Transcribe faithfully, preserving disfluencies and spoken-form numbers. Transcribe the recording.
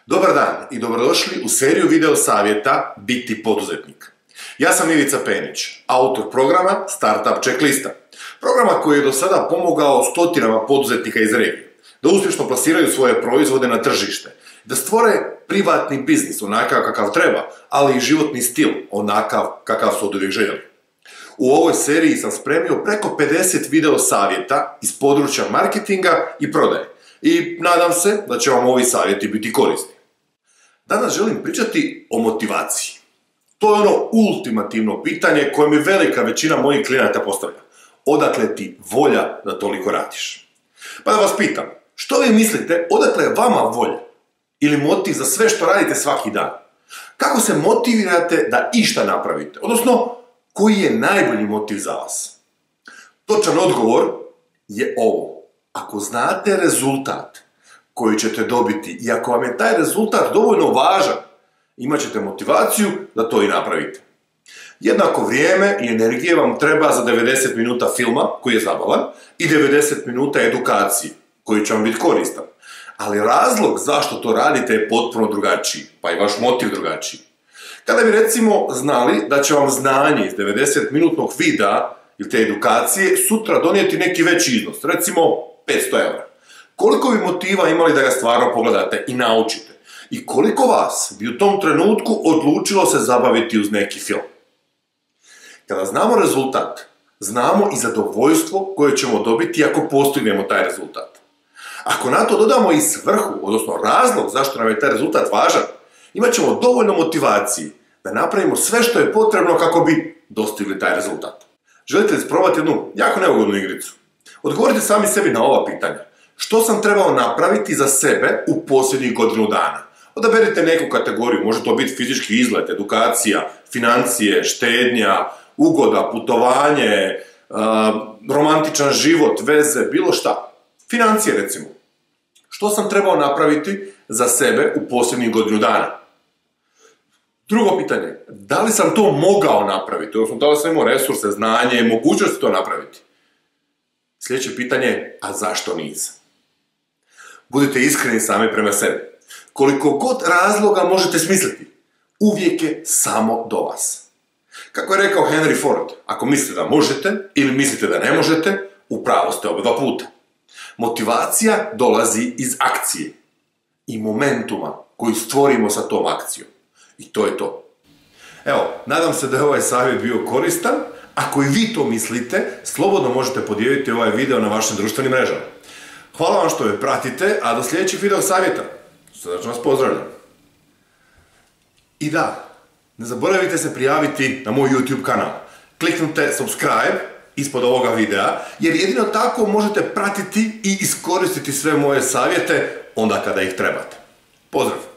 Dobar dan i dobrodošli u seriju video savjeta Biti poduzetnik. Ja sam Ivica Penić, autor programa Startup Checklista. Programa koji je do sada pomogao stotinama poduzetnika iz regije da uspješno plasiraju svoje proizvode na tržište, da stvore privatni biznis onakav kakav treba, ali i životni stil onakav kakav su oduvijek željeli. U ovoj seriji sam spremio preko pedeset video savjeta iz područja marketinga i prodaje i nadam se da će vam ovi savjeti biti korisni. Danas želim pričati o motivaciji. To je ono ultimativno pitanje koje mi velika većina mojih klijenata postavlja. Odakle ti volja da toliko radiš? Pa da vas pitam, što vi mislite, odakle je vama volja ili motiv za sve što radite svaki dan? Kako se motivirate da išta napravite? Odnosno, koji je najbolji motiv za vas? Točan odgovor je ovo. Ako znate rezultat koji ćete dobiti i ako vam je taj rezultat dovoljno važan, imat ćete motivaciju da to i napravite. Jednako vrijeme i energije vam treba za devedeset minuta filma, koji je zabavan, i devedeset minuta edukacije, koji će vam biti koristan. Ali razlog zašto to radite je potpuno drugačiji, pa i vaš motiv drugačiji. Kada bi recimo znali da će vam znanje iz devedeset minutnog videa ili te edukacije sutra donijeti neki veći iznos, recimo petsto eura. Koliko bi motiva imali da ga stvarno pogledate i naučite? I koliko vas bi u tom trenutku odlučilo se zabaviti uz neki film? Kada znamo rezultat, znamo i zadovoljstvo koje ćemo dobiti ako postignemo taj rezultat. Ako na to dodamo i svrhu, odnosno razlog zašto nam je taj rezultat važan, imat ćemo dovoljno motivacije da napravimo sve što je potrebno kako bi dostigli taj rezultat. Želite li isprobati jednu jako neugodnu igricu? Odgovorite sami sebi na ova pitanja. Što sam trebao napraviti za sebe u posljednjih godinu dana? Odaberite neku kategoriju, može to biti fizički izlet, edukacija, financije, štednja, ugoda, putovanje, uh, romantičan život, veze, bilo šta. Financije recimo. Što sam trebao napraviti za sebe u posljednjih godinu dana? Drugo pitanje, da li sam to mogao napraviti, odnosno da li sam imao resurse, znanje i mogućnosti to napraviti? Sljedeće pitanje, a zašto nisam? Budite iskreni sami prema sebi. Koliko god razloga možete smisliti, uvijek je samo do vas. Kako je rekao Henry Ford, ako mislite da možete ili mislite da ne možete, u pravu ste oba dva puta. Motivacija dolazi iz akcije i momentuma koji stvorimo sa tom akcijom. I to je to. Evo, nadam se da je ovaj savjet bio koristan. Ako i vi to mislite, slobodno možete podijeliti ovaj video na vašim društvenim mrežama. Hvala vam što me pratite, a do sljedećih video savjeta. Srdačno vas pozdravljam. I da, ne zaboravite se prijaviti na moj YouTube kanal. Kliknite subscribe ispod ovoga videa, jer jedino tako možete pratiti i iskoristiti sve moje savjete onda kada ih trebate. Pozdrav!